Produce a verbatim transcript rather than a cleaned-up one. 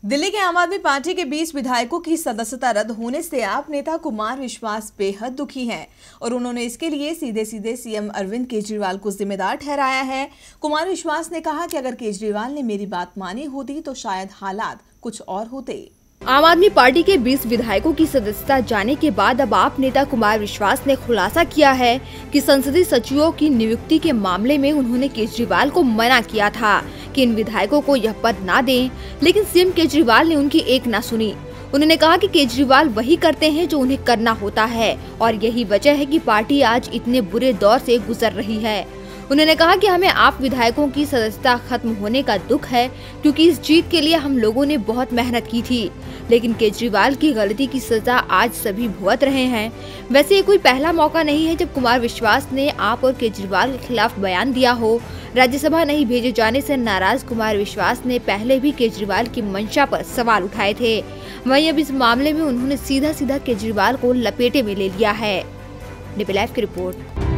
दिल्ली के आम आदमी पार्टी के बीस विधायकों की सदस्यता रद्द होने से आप नेता कुमार विश्वास बेहद दुखी हैं और उन्होंने इसके लिए सीधे सीधे सीएम अरविंद केजरीवाल को जिम्मेदार ठहराया है। कुमार विश्वास ने कहा कि अगर केजरीवाल ने मेरी बात मानी होती तो शायद हालात कुछ और होते। आम आदमी पार्टी के बीस विधायकों की सदस्यता जाने के बाद अब आप नेता कुमार विश्वास ने खुलासा किया है कि संसदीय सचिवों की नियुक्ति के मामले में उन्होंने केजरीवाल को मना किया था कि इन विधायकों को यह पद ना दें, लेकिन सीएम केजरीवाल ने उनकी एक ना सुनी। उन्होंने कहा कि केजरीवाल वही करते हैं जो उन्हें करना होता है और यही वजह है कि पार्टी आज इतने बुरे दौर से गुजर रही है। उन्होंने कहा कि हमें आप विधायकों की सदस्यता खत्म होने का दुख है, क्योंकि इस जीत के लिए हम लोगों ने बहुत मेहनत की थी, लेकिन केजरीवाल की गलती की सजा आज सभी भुगत रहे हैं। वैसे ये कोई पहला मौका नहीं है जब कुमार विश्वास ने आप और केजरीवाल के खिलाफ बयान दिया हो। राज्यसभा नहीं भेजे जाने से नाराज कुमार विश्वास ने पहले भी केजरीवाल की मंशा पर सवाल उठाए थे। वहीं अब इस मामले में उन्होंने सीधा सीधा केजरीवाल को लपेटे में ले लिया है। नीपी लाइव की रिपोर्ट।